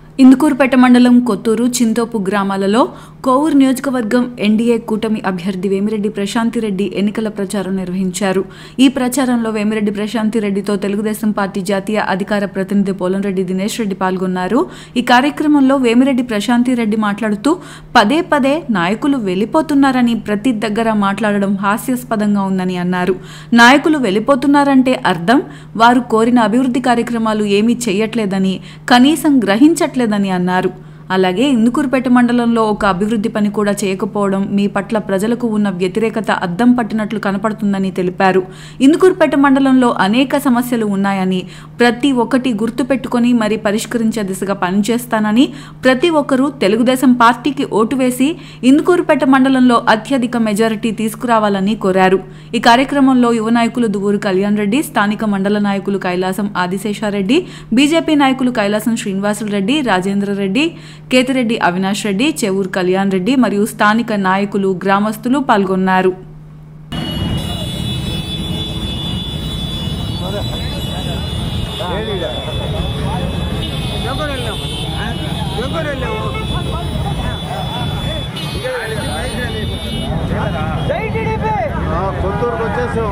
ఇందుకూరుపేట మండలం కొత్తూరు చింతోపు గ్రామాలలో కోవూరు నియోజకవర్గం ఎన్డీఏ కూటమి అభ్యర్థి వేమిరెడ్డి ప్రశాంతిరెడ్డి ఎన్నికల ప్రచారం నిర్వహించారు. ఈ ప్రచారంలో వేమిరెడ్డి ప్రశాంతిరెడ్డితో తెలుగుదేశం పార్టీ జాతీయ అధికార ప్రతినిధి పోలంరెడ్డి దినేష్ రెడ్డి పాల్గొన్నారు. ఈ కార్యక్రమంలో వేమిరెడ్డి ప్రశాంతిరెడ్డి మాట్లాడుతూ పదే పదే నాయకులు వెళ్లిపోతున్నారని ప్రతి దగ్గర మాట్లాడడం హాస్యాస్పదంగా ఉందని అన్నారు. నాయకులు వెళ్లిపోతున్నారంటే అర్థం వారు కోరిన అభివృద్ధి కార్యక్రమాలు ఏమీ చేయట్లేదని, కనీసం గ్రహించట్లేదని అన్నారు. అలాగే ఇందుకూరుపేట మండలంలో ఒక అభివృద్ధి పని కూడా చేయకపోవడం మీ పట్ల ప్రజలకు ఉన్న వ్యతిరేకత అద్దం పట్టినట్లు కనపడుతుందని తెలిపారు. ఇందుకూరుపేట మండలంలో అనేక సమస్యలు ఉన్నాయని, ప్రతి ఒక్కటి గుర్తుపెట్టుకుని మరి పరిష్కరించే దిశగా పనిచేస్తానని, ప్రతి ఒక్కరూ తెలుగుదేశం పార్టీకి ఓటు వేసి ఇందుకూరుపేట మండలంలో అత్యధిక మెజారిటీ తీసుకురావాలని కోరారు. ఈ కార్యక్రమంలో యువ నాయకులు దువ్వూరు కళ్యాణ్ రెడ్డి, స్థానిక మండల నాయకులు కైలాసం ఆదిశేషారెడ్డి, బీజేపీ నాయకులు కైలాసం శ్రీనివాసులు రెడ్డి, రాజేంద్ర రెడ్డి, కేతిరెడ్డి అవినాష్ రెడ్డి, చెవూరు కళ్యాణ్ రెడ్డి మరియు స్థానిక నాయకులు, గ్రామస్తులు పాల్గొన్నారు. కొత్తూరుకు వచ్చేసి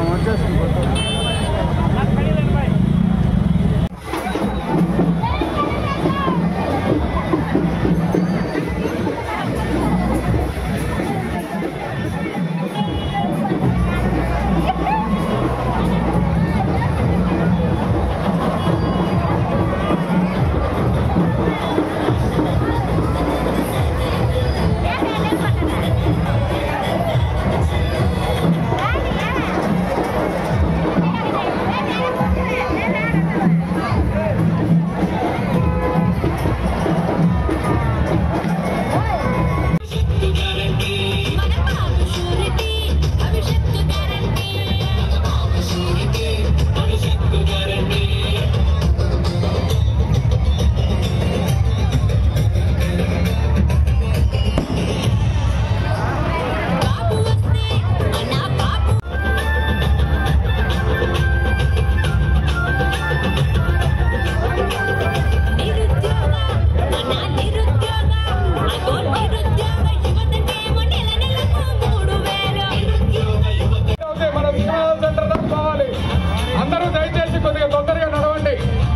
అందరూ దయచేసి కొద్దిగా తొందరగా నడవండి.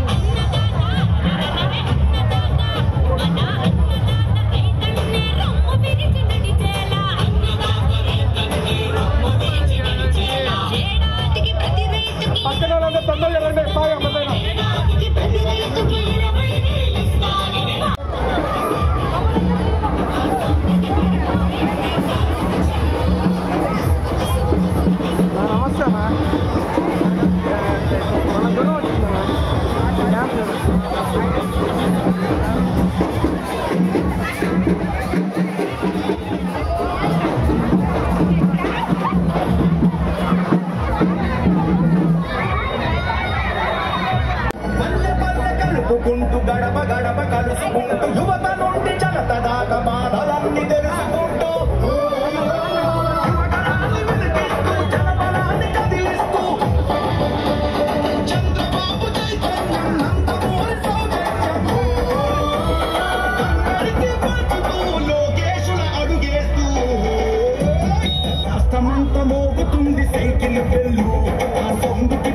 పక్కన వాళ్ళందరూ తొందరగా రండి. గడప గడప కలుసుకుంటూ యువత నుండి జనత దాకా బాధలన్నీ తెలుసుకుంటూ జనబలాన్ని కదిలిస్తూ చంద్రబాబు చైతన్యం నందమూరి సౌజన్యం అందరికీ పంచుతూ లోకేశుల అడుగేస్తూ రాష్ట్రమంత మోగుతుంది సైకిల్ బెల్లు. ఆ సొందుకి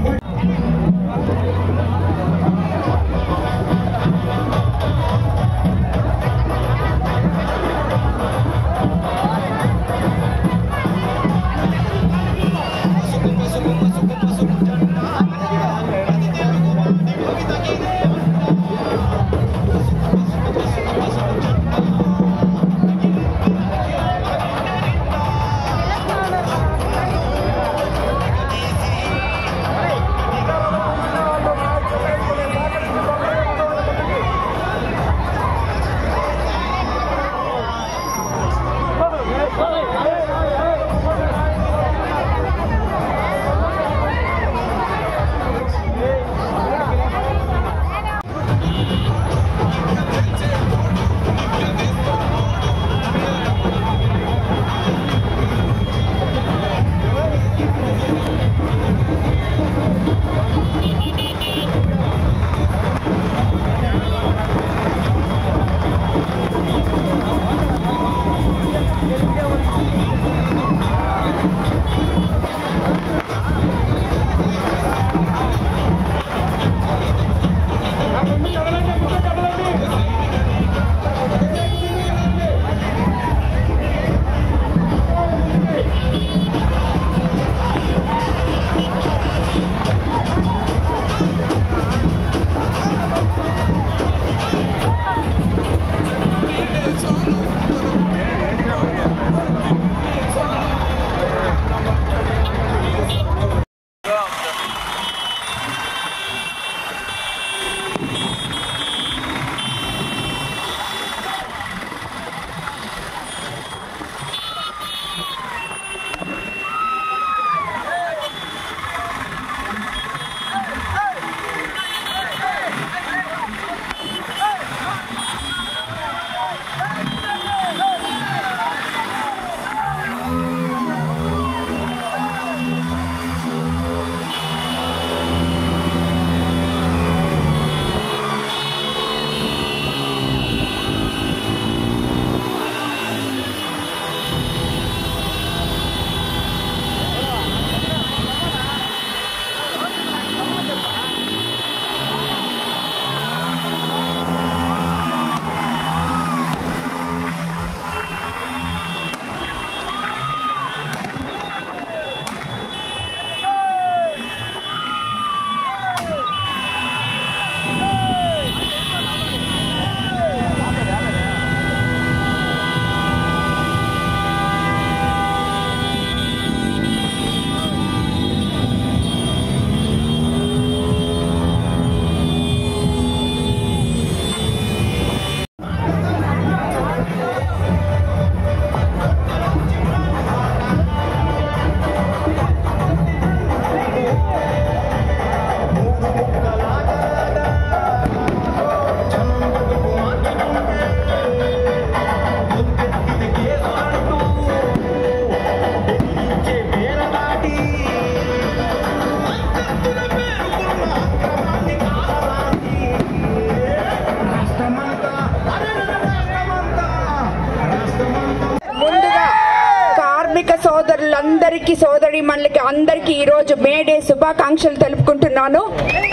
అందరికీ సోదరీమణులకి అందరికీ ఈరోజు మే డే శుభాకాంక్షలు తెలుపుకుంటున్నాను.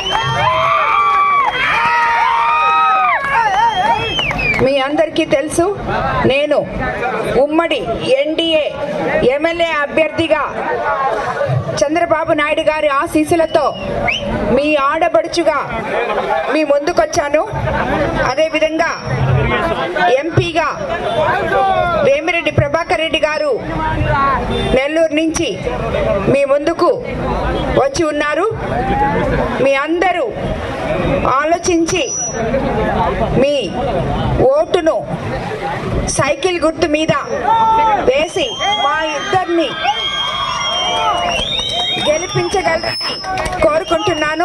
మీ అందరికీ తెలుసు, నేను ఉమ్మడి ఎన్డీఏ ఎమ్మెల్యే అభ్యర్థిగా చంద్రబాబు నాయుడు గారి ఆశీస్సులతో మీ ఆడబడుచుగా మీ ముందుకొచ్చాను. అదేవిధంగా ఎంపీగా వేమిరెడ్డి ప్రభాకర్ రెడ్డి గారు నెల్లూరు నుంచి మీ ముందుకు వచ్చి ఉన్నారు. మీ అందరూ ఆలోచించి మీ ఓటును సైకిల్ గుర్తు మీద వేసి మా ఇద్దరిని గెలిపించగలరని కోరుకుంటున్నాను.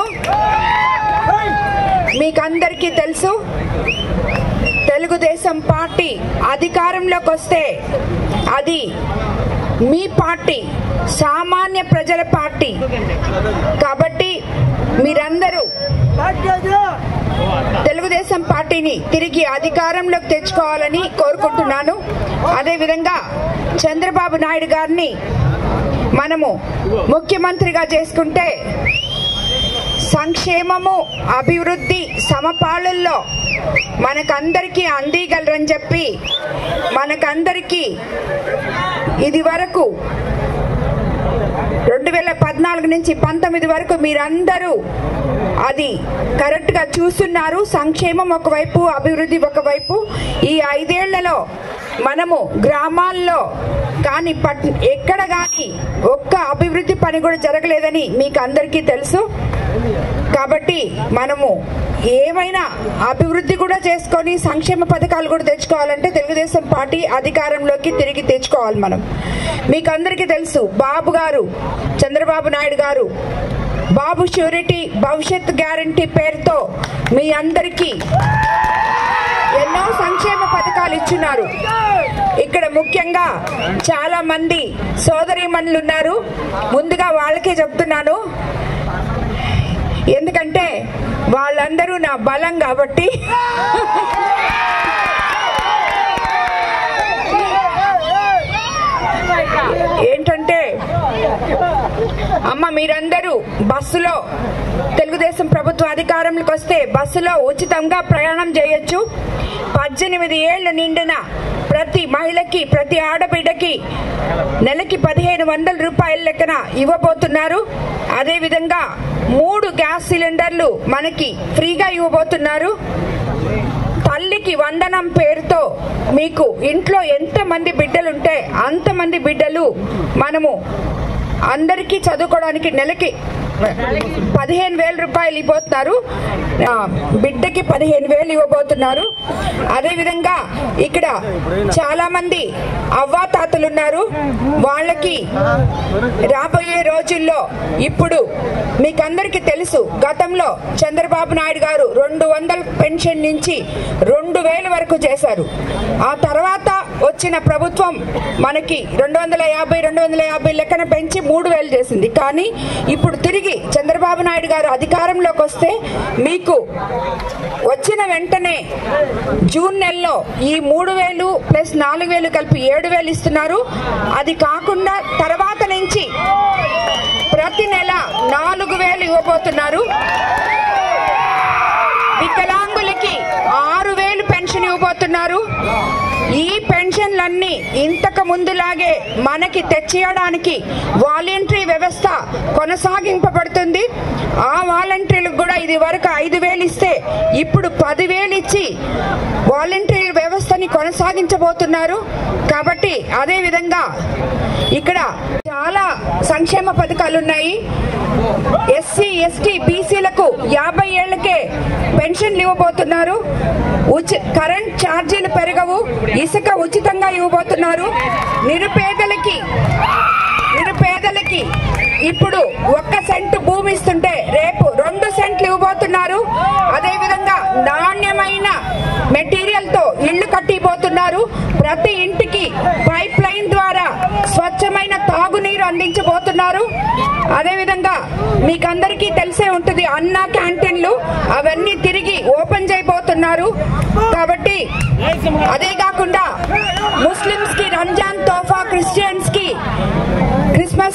మీకందరికీ తెలుసు, తెలుగుదేశం పార్టీ అధికారంలోకి వస్తే అది మీ పార్టీ, సామాన్య ప్రజల పార్టీ. కాబట్టి మీరందరూ తెలుగుదేశం పార్టీని తిరిగి అధికారంలోకి తెచ్చుకోవాలని కోరుకుంటున్నాను. అదేవిధంగా చంద్రబాబు నాయుడు గారిని మనము ముఖ్యమంత్రిగా చేసుకుంటే సంక్షేమము, అభివృద్ధి సమపాళల్లో మనకందరికీ అందిగలరని చెప్పి మనకందరికీ ఇది వరకు 2014 నుంచి 19 వరకు మీరందరూ అది కరెక్ట్ గా చూస్తున్నారు. సంక్షేమం ఒకవైపు, అభివృద్ధి ఒకవైపు. ఈ 5 ఏళ్లలో మనము గ్రామాల్లో కానీ ఎక్కడ కానీ ఒక్క అభివృద్ధి పని కూడా జరగలేదని మీకు అందరికీ తెలుసు. కాబట్టి మనము ఏమైనా అభివృద్ధి కూడా చేసుకొని సంక్షేమ పథకాలు కూడా తెచ్చుకోవాలంటే తెలుగుదేశం పార్టీ అధికారంలోకి తిరిగి తెచ్చుకోవాలి. మనం మీకు అందరికీ తెలుసు, బాబు గారు, చంద్రబాబు నాయుడు గారు బాబు ష్యూరిటీ భవిష్యత్ గ్యారంటీ పేరుతో మీ అందరికీ ఎన్నో సంక్షేమ పథకాలు ఇచ్చున్నారు. ఇక్కడ ముఖ్యంగా చాలా మంది సోదరీమణులు ఉన్నారు. ముందుగా వాళ్ళకే చెప్తున్నాను, ఎందుకంటే వాళ్ళందరూ నా బలం కాబట్టి. ఏంటంటే అమ్మ, మీరందరూ బస్సులో తెలుగుదేశం ప్రభుత్వం అధికారంలోకి వస్తే బస్సులో ఉచితంగా ప్రయాణం చేయొచ్చు. 18 ఏళ్లు నిండిన ప్రతి మహిళకి, ప్రతి ఆడబిడ్డకి నెలకి 1500 రూపాయల లెక్కన ఇవ్వబోతున్నారు. అదేవిధంగా 3 గ్యాస్ సిలిండర్లు మనకి ఫ్రీగా ఇవ్వబోతున్నారు. తల్లికి వందనం పేరుతో మీకు ఇంట్లో ఎంతమంది బిడ్డలుంటే అంతమంది బిడ్డలు మనము అందరికీ చదువుకోవడానికి నెలకి 15,000 రూపాయలు ఇవ్వబోతున్నారు. బిడ్డకి 15,000 ఇవ్వబోతున్నారు. అదేవిధంగా ఇక్కడ చాలా మంది అవ్వాతాతలు ఉన్నారు. వాళ్ళకి రాబోయే రోజుల్లో ఇప్పుడు మీకందరికీ తెలుసు, గతంలో చంద్రబాబు నాయుడు గారు 200 పెన్షన్ నుంచి 2,000 వరకు చేశారు. ఆ తర్వాత వచ్చిన ప్రభుత్వం మనకి 250 లెక్కన పెంచి 3,000 చేసింది. కానీ ఇప్పుడు తిరిగి చంద్రబాబు నాయుడు గారు అధికారంలోకి వస్తే మీకు వచ్చిన వెంటనే జూన్ నెలలో ఈ 3,000 ప్లస్ 4,000 కలిపి 7,000 ఇస్తున్నారు. అది కాకుండా తర్వాత నుంచి ప్రతి నెల 4,000 ఇవ్వబోతున్నారు. వికలాంగులకి 6,000 పెన్షన్ ఇవ్వబోతున్నారు. ఈ పెన్షన్లన్నీ ఇంతకు ముందులాగే మనకి తెచ్చియడానికి వాలంటరీ వ్యవస్థ కొనసాగింపబడుతుంది. ఆ వాలంటీర్లకు కూడా ఇది వరకు 5,000 ఇస్తే ఇప్పుడు 10,000 ఇచ్చి వాలంటరీ వ్యవస్థని కొనసాగించబోతున్నారు. కాబట్టి అదే విధంగా ఇక్కడ చాలా సంక్షేమ పథకాలు ఉన్నాయి. ఎస్సీ, ఎస్టీ, బీసీలకు 50 ఏళ్లకే పెన్షన్లు ఇవ్వబోతున్నారు. కరెంట్ ఛార్జీలు పెరగవు. ఇసుక ఉచితంగా ఇవ్వబోతున్నారు. నిరుపేదలకి ఇప్పుడు 1 సెంటు భూమి ఇస్తుంటే రేపు 2 సెంట్లు ఇవ్వబోతున్నారు. అదేవిధంగా నాణ్యమైన మెటీరియల్ తో ఇళ్లు కట్టిపోతున్నారు. ప్రతి ఇంటికి పైప్ లైన్ ద్వారా స్వచ్ఛమైన తాగునీరు అందించబోతున్నారు. అదేవిధంగా మీకందరికీ తెలిసే ఉంటుంది, అన్నా క్యాంటీన్లు అవన్నీ తిరిగి ఓపెన్ చేయబోతున్నారు. కాబట్టి అదే కాకుండా ముస్లిమ్స్ కి రంజాన్ తోఫా, క్రిస్టియన్స్ కి క్రిస్మస్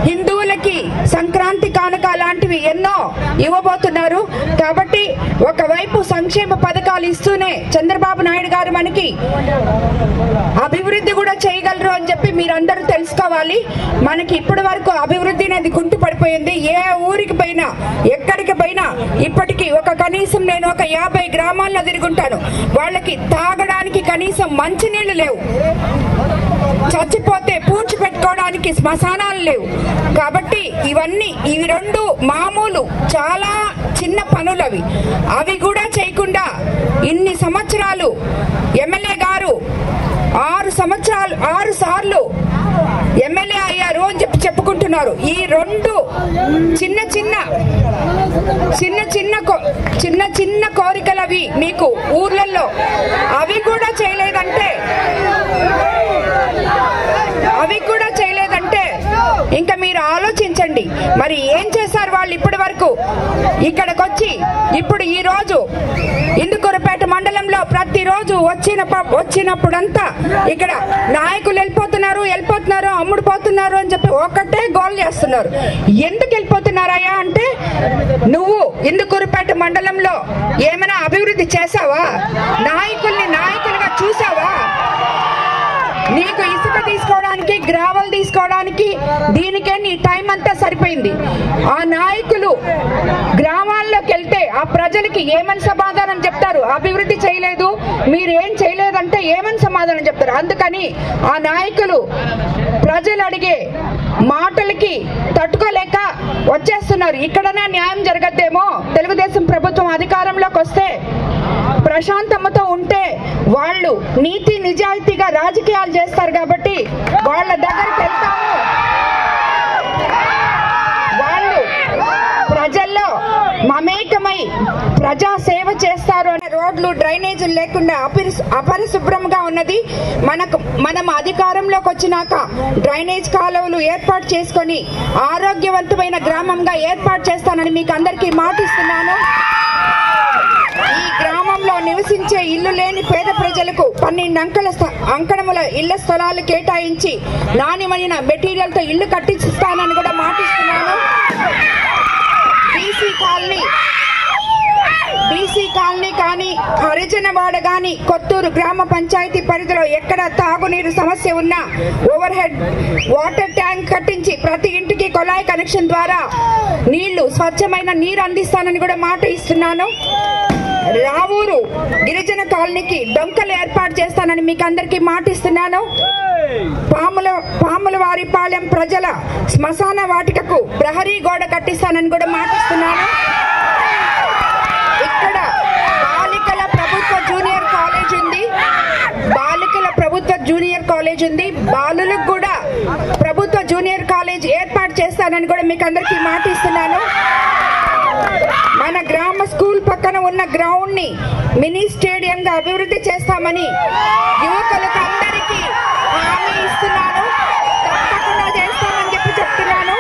హిందువులకి సంక్రాంతి కానుక లాంటివి ఎన్నో ఇవ్వబోతున్నారు. కాబట్టి ఒకవైపు సంక్షేమ పథకాలు ఇస్తూనే చంద్రబాబు నాయుడు గారు మనకి అభివృద్ధి కూడా చేయగలరు అని చెప్పి మీరందరూ తెలుసుకోవాలి. మనకి ఇప్పటి వరకు అభివృద్ధి అనేది గుంటు పడిపోయింది. ఏ ఊరికి పోయినా ఎక్కడికి పోయినా ఇప్పటికీ కనీసం నేను 50 గ్రామాల్లో తిరుగుంటాను. వాళ్ళకి తాగడానికి కనీసం మంచినీళ్లు లేవు, చచ్చిపోతే పూడ్చి పెట్టుకోవడానికి శ్మశానాలు లేవు. కాబట్టి ఇవి రెండు మామూలు చాలా చిన్న పనులు. అవి కూడా చేయకుండా ఇన్ని సంవత్సరాలు ఎమ్మెల్యే గారు 6 సార్లు ఎమ్మెల్యే అయ్యారు అని చెప్పుకుంటున్నారు. ఈ రెండు చిన్న కోరికలు అవి మీకు ఊర్లలో అవి కూడా చేయలేదంటే ఇంకా మీరు ఆలోచించండి మరి ఏం చేశారు వాళ్ళు ఇప్పటి వరకు. ఇక్కడికి వచ్చి ఇప్పుడు ఈ రోజు ఇందుకూరుపేట మండలంలో ప్రతిరోజు వచ్చినప్పుడంతా ఇక్కడ నాయకులు వెళ్ళిపోతున్నారు అమ్ముడుపోతున్నారు అని చెప్పి ఒకటే గోల్ చేస్తున్నారు. ఎందుకు వెళ్ళిపోతున్నారయ్యా అంటే, నువ్వు ఇందుకూరుపేట మండలంలో ఏమైనా అభివృద్ధి చేసావా? నాయకులుగా చూసావా? నీకు ఇసుక తీసుకోవడానికి, గ్రావెల్ తీసుకోవడానికి దీనికే నీ టైం అంతా సరిపోయింది. ఆ నాయకులు గ్రామాల్లోకి వెళ్తే ఆ ప్రజలకి ఏమని సమాధానం చెప్తారు? అభివృద్ధి చేయలేదు, మీరేం చేయలేదంటే ఏమని సమాధానం చెప్తారు? అందుకని ఆ నాయకులు ప్రజలు అడిగే మాటలకి తట్టుకోలేక వచ్చేస్తున్నారు. ఇక్కడనే న్యాయం జరగద్దేమో, తెలుగుదేశం ప్రభుత్వం అధికారంలోకి వస్తే ప్రశాంతమతో ఉంటే వాళ్ళు నీతి నిజాయితీగా రాజకీయాలు చేస్తారు కాబట్టి వాళ్ళ దగ్గరికి వెళ్తాము. వాళ్ళు ప్రజల్లో మమేకమై ప్రజా సేవ చేస్తారు అనే రోడ్లు, డ్రైనేజీలు లేకుండా అపరిశుభ్రంగా ఉన్నది. మనం అధికారంలోకి వచ్చినాక డ్రైనేజ్ కాలువలు ఏర్పాటు చేసుకొని ఆరోగ్యవంతమైన గ్రామంగా ఏర్పాటు చేస్తానని మీకు అందరికీ మాటిస్తున్నాను. ఈ గ్రామంలో నివసించే ఇల్లు లేని పేద ప్రజలకు 12 అంకణముల ఇళ్ల స్థలాలు కేటాయించి నాణ్యమైన మెటీరియల్ తో ఇల్లు కట్టిస్తానని కూడా మాటిస్తున్నాను. బీసీ కాలనీ కానీ, హరిజనవాడ కానీ, కొత్తూరు గ్రామ పంచాయతీ పరిధిలో ఎక్కడ తాగునీరు సమస్య ఉన్నా ఓవర్ హెడ్ వాటర్ ట్యాంక్ కట్టించి ప్రతి ఇంటికి కొలాయి కనెక్షన్ ద్వారా స్వచ్ఛమైన నీరు అందిస్తానని కూడా మాట ఇస్తున్నాను. రావూరు గిరిజన కాలనీకి డొంకలు ఏర్పాటు చేస్తానని మీకు అందరికీ మాటిస్తున్నాను. పాములవారిపాలెం ప్రజల శ్మశాన వాటికకు ప్రహరీ గోడ కట్టిస్తానని కూడా మాటిస్తున్నాను. ఇక్కడ బాలికల ప్రభుత్వ జూనియర్ కాలేజ్ ఉంది. బాలులకు కూడా ప్రభుత్వ జూనియర్ కాలేజ్ ఏర్పాటు చేస్తానని కూడా మీకు అందరికీ మాటిస్తున్నాను. మన గ్రామ స్కూల్ పక్కన ఉన్న గ్రౌండ్ ని మినీ స్టేడియం గా అభివృద్ధి చేస్తామని యువకులకు అందరికీ హామీ ఇస్తున్నాను. తప్పకుండా చేస్తామని చెప్తున్నాను.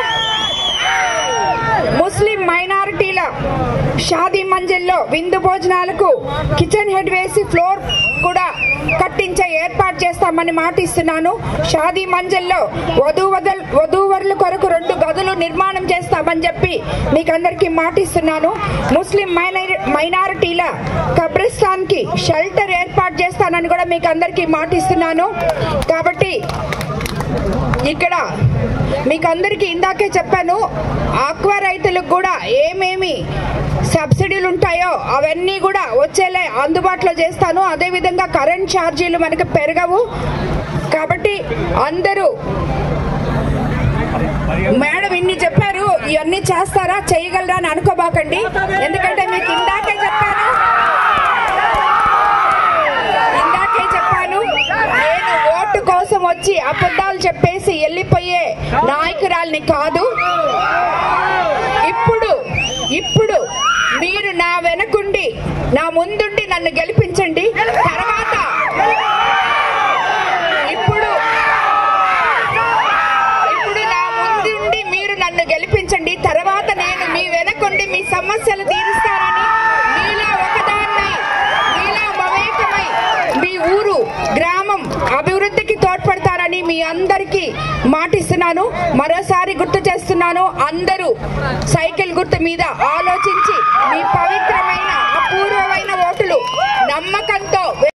ముస్లిం మైనారిటీల షాదీ మంజిల్లో విందు భోజనాలకు కిచెన్ హెడ్ వేసి ఫ్లోర్ కూడా కట్టించే ఏర్పాటు చేస్తామని మాటిస్తున్నాను. షాదీ మంజిల్లో వధూవరుల కొరకు 2 గదులు నిర్మాణం చేస్తామని చెప్పి మీకు అందరికీ మాటిస్తున్నాను. ముస్లిం మైనారిటీల కబ్రిస్తాన్ కి షెల్టర్ ఏర్పాటు చేస్తానని కూడా మీకు అందరికీ మాటిస్తున్నాను. కాబట్టి ఇక్కడ మీకు అందరికీ ఇందాకే చెప్పాను, ఆక్వా రైతులకు కూడా ఏమేమి సబ్సిడీలు ఉంటాయో అవన్నీ కూడా వచ్చేలా అందుబాటులో చేస్తాను. అదేవిధంగా కరెంట్ ఛార్జీలు మనకు పెరగవు. కాబట్టి అందరూ మేడం ఇన్ని చెప్పారు, ఇవన్నీ చేస్తారా చేయగలరా అని అనుకోబాకండి. ఎందుకంటే మీకు ఇందాకే చెప్పాను నేను ఓటు కోసం వచ్చి అబద్ధాలు చెప్పేసి వెళ్ళిపోయే నాయకురాల్ని కాదు. ఇప్పుడు మీరు నా వెనకుండి నా ముందుండి నన్ను గెలిపించండి. తర్వాత ఇప్పుడు నా ముందుండి మీరు నన్ను గెలిపించండి. తర్వాత నేను మీ వెనకుండి మీ సమస్యలు తీరుస్తానని, మీలో ఒకదాన్నై మీలో మమేకమై మీ ఊరు గ్రామం అభివృద్ధికి తోడ్పడతారని మీ అందరికీ మాటిస్తున్నాను. మరోసారి గుర్తు చేస్తున్నాను, అందరూ సైకిల్ గుర్తు మీద ఆలోచించి మీ పవిత్రమైన అపూర్వమైన ఓటులు నమ్మకంతో